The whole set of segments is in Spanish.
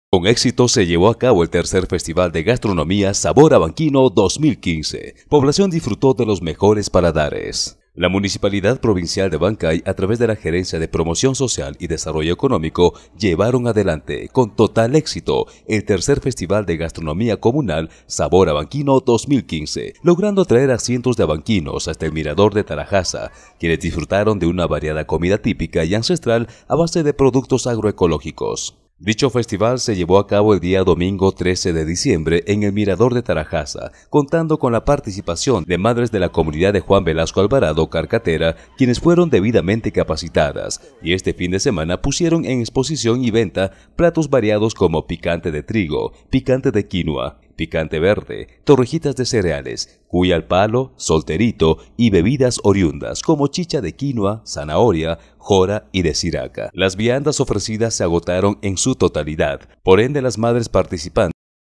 Con éxito se llevó a cabo el tercer Festival de Gastronomía Sabor Abanquino 2015. Población disfrutó de los mejores paladares. La Municipalidad Provincial de Abancay, a través de la Gerencia de Promoción Social y Desarrollo Económico, llevaron adelante con total éxito el tercer Festival de Gastronomía Comunal Sabor Abanquino 2015, logrando atraer a cientos de abanquinos hasta el Mirador de Tarajasa, quienes disfrutaron de una variada comida típica y ancestral a base de productos agroecológicos. Dicho festival se llevó a cabo el día domingo 13 de diciembre en el Mirador de Tarajasa, contando con la participación de madres de la comunidad de Juan Velasco Alvarado, Carcatera, quienes fueron debidamente capacitadas, y este fin de semana pusieron en exposición y venta platos variados como picante de trigo, picante de quinoa, picante verde, torrejitas de cereales, cuy al palo, solterito y bebidas oriundas como chicha de quinoa, zanahoria, jora y de siraca. Las viandas ofrecidas se agotaron en su totalidad, por ende las madres participantes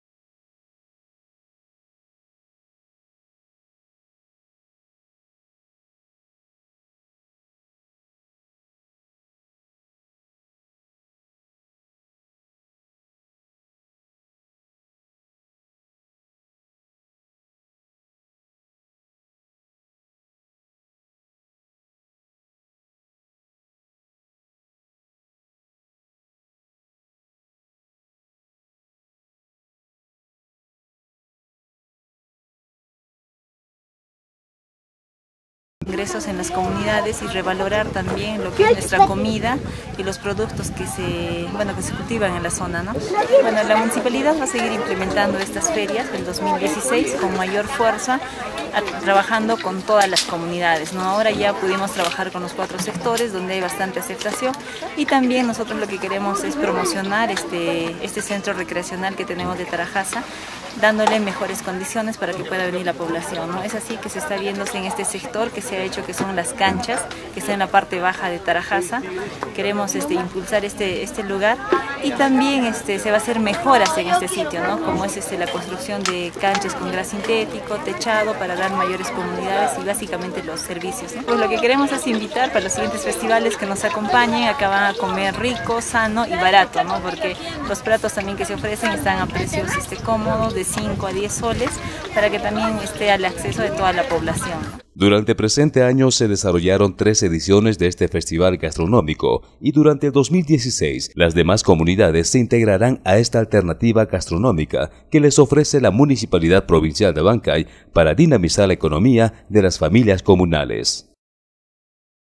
ingresos en las comunidades y revalorar también lo que es nuestra comida y los productos que se cultivan en la zona, ¿no? Bueno, la municipalidad va a seguir implementando estas ferias del 2016 con mayor fuerza, trabajando con todas las comunidades, ¿no? Ahora ya pudimos trabajar con los 4 sectores donde hay bastante aceptación, y también nosotros lo que queremos es promocionar este centro recreacional que tenemos de Tarajasa, dándole mejores condiciones para que pueda venir la población, ¿no? Es así que se está viéndose en este sector que se ha hecho, que son las canchas, que está en la parte baja de Tarajasa. Queremos impulsar este lugar, y también se va a hacer mejoras en este sitio, ¿no? Como es la construcción de canchas con gras sintético, techado, para dar mayores comunidades y básicamente los servicios, ¿no? Pues lo que queremos es invitar para los siguientes festivales que nos acompañen. Acá van a comer rico, sano y barato, ¿no? Porque los platos también que se ofrecen están a precios cómodos, de 5 a 10 soles, para que también esté al acceso de toda la población. Durante el presente año se desarrollaron 3 ediciones de este festival gastronómico, y durante el 2016 las demás comunidades se integrarán a esta alternativa gastronómica que les ofrece la Municipalidad Provincial de Abancay para dinamizar la economía de las familias comunales.